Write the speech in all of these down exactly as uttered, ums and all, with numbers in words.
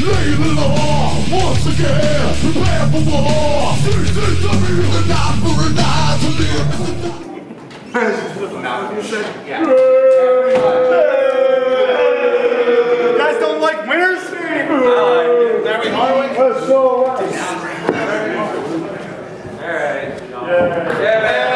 Lay the law once again. Prepare for war. C C W, the night for a night to live. Yeah. You guys don't like winners? Uh, there we go. That's so right. All right. Yeah. Yeah.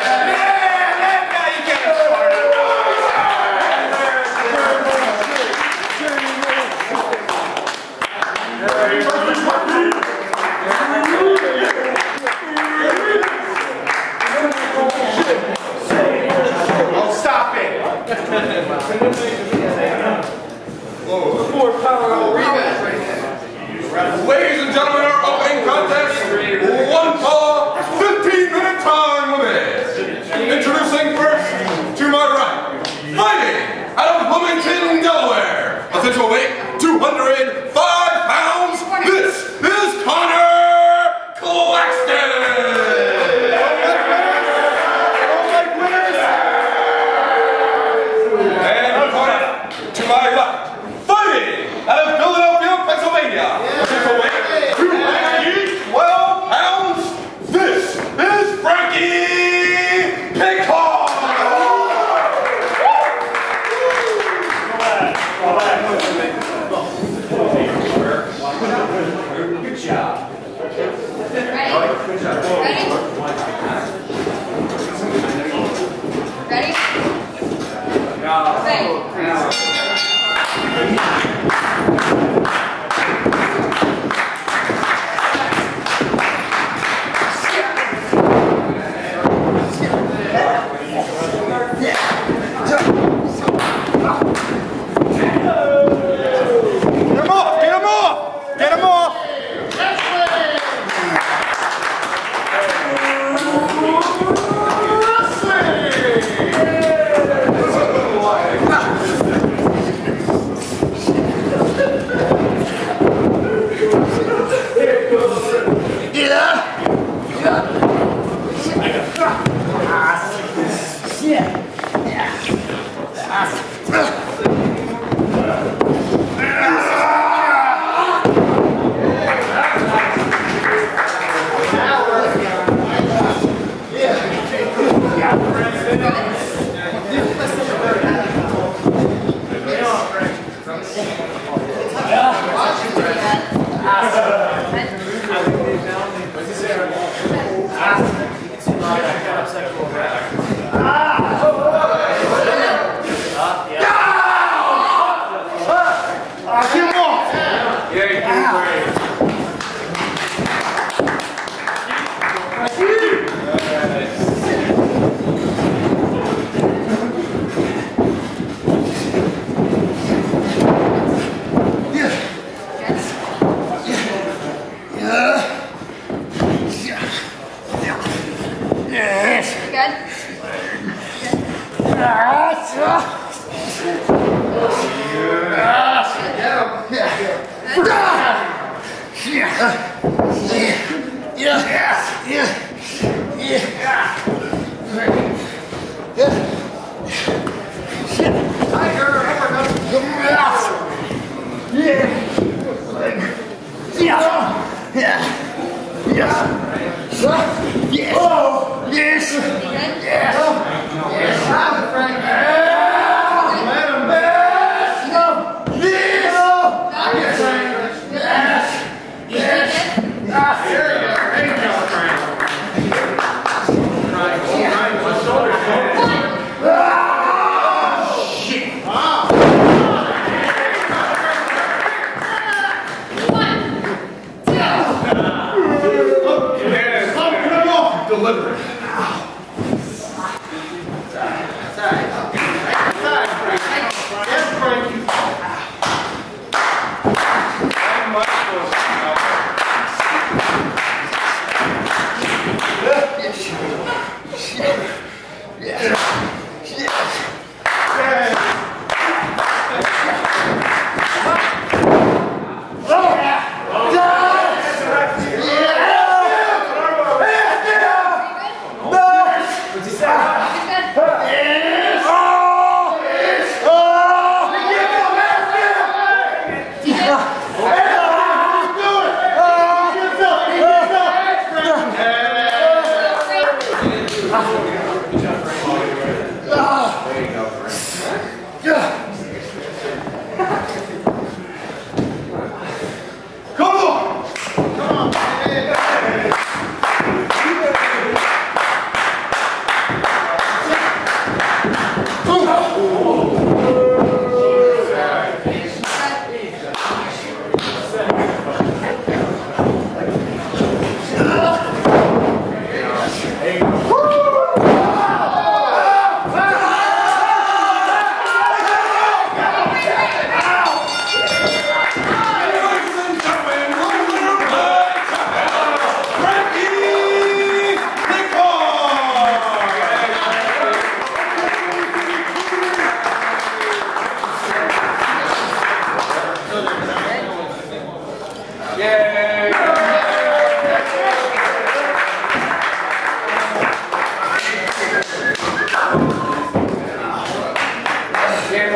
Ladies and gentlemen, our opening contest, one fall, fifteen minute time limit. Introducing first, to my right, fighting out of Bloomington, Delaware. Official weight, two hundred five pounds. This is Connor Claxton. And Connor, to my left, fighting out of Philadelphia, Pennsylvania. Official weight, two hundred twelve pounds. This is Frankie Pickard. Good job. Ready? Good job. Ready? Ready?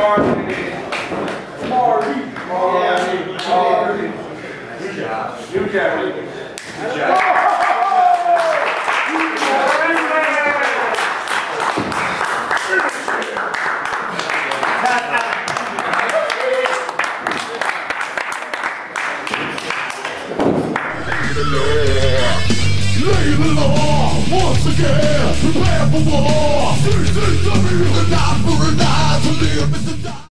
Marty. Marty. Marty. Marty. Good job. Good job. Good job. Lay the law once again. Prepare for war. C C W, the night for a night to live and to die.